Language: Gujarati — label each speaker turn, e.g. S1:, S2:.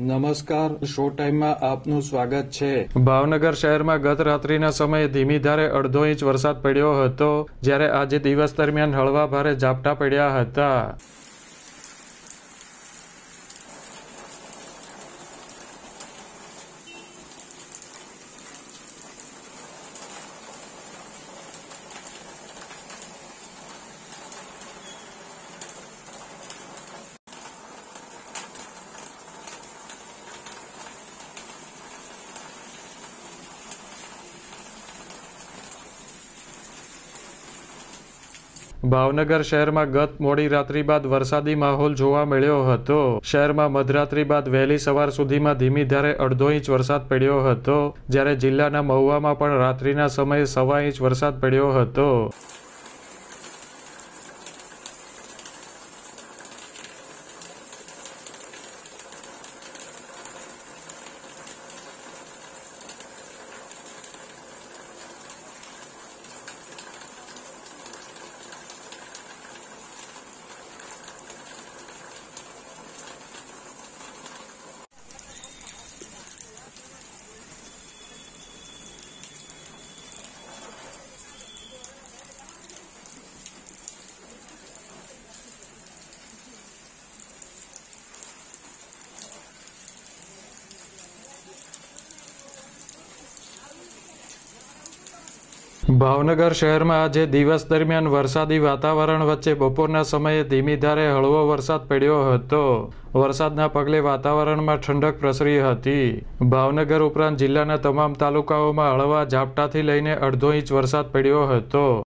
S1: નમસ્કાર, શો ટાઈમમાં આપનું સ્વાગત છે।
S2: ભાવનગર શહેરમાં ગત રાત્રિના સમયે ધીમી ધારે અડધો ઇંચ વરસાદ પડ્યો હતો, જ્યારે આજે દિવસ દરમિયાન હળવા ભારે ઝાપટા પડ્યા હતા। ભાવનગર શહેરમાં ગત મોડી રાત્રિ બાદ વરસાદી માહોલ જોવા મળ્યો હતો। શહેરમાં મધરાત્રિ બાદ વહેલી સવાર સુધીમાં ધીમી ધારે અડધો ઇંચ વરસાદ પડ્યો હતો, જ્યારે જિલ્લાના મહુવામાં પણ રાત્રિના સમયે 1.25 ઇંચ વરસાદ પડ્યો હતો। ભાવનગર શહેરમાં આજે દિવસ દરમિયાન વરસાદી વાતાવરણ વચ્ચે બપોરના સમયે ધીમી ધારે હળવો વરસાદ પડ્યો હતો। વરસાદના પગલે વાતાવરણમાં ઠંડક પ્રસરી હતી। ભાવનગર ઉપરાંત જિલ્લાના તમામ તાલુકાઓમાં હળવા ઝાપટાથી લઈને અડધો ઇંચ વરસાદ પડ્યો હતો।